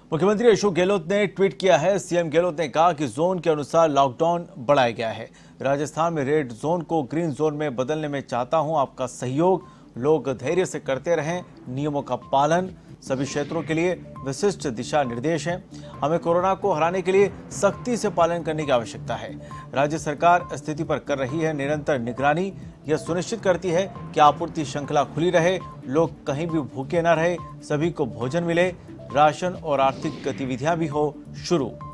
मुख्यमंत्री अशोक गहलोत ने ट्वीट किया है। सीएम गहलोत ने कहा कि जोन के अनुसार लॉकडाउन बढ़ाया गया है। राजस्थान में रेड जोन को ग्रीन जोन में बदलने में चाहता हूं आपका सहयोग। लोग धैर्य से करते रहें, नियमों का पालन। सभी क्षेत्रों के लिए विशिष्ट दिशा निर्देश हैं। हमें कोरोना को हराने के लिए सख्ती से पालन करने की आवश्यकता है। राज्य सरकार स्थिति पर कर रही है निरंतर निगरानी। यह सुनिश्चित करती है कि आपूर्ति श्रृंखला खुली रहे, लोग कहीं भी भूखे न रहे, सभी को भोजन मिले, राशन और आर्थिक गतिविधियां भी हो शुरू।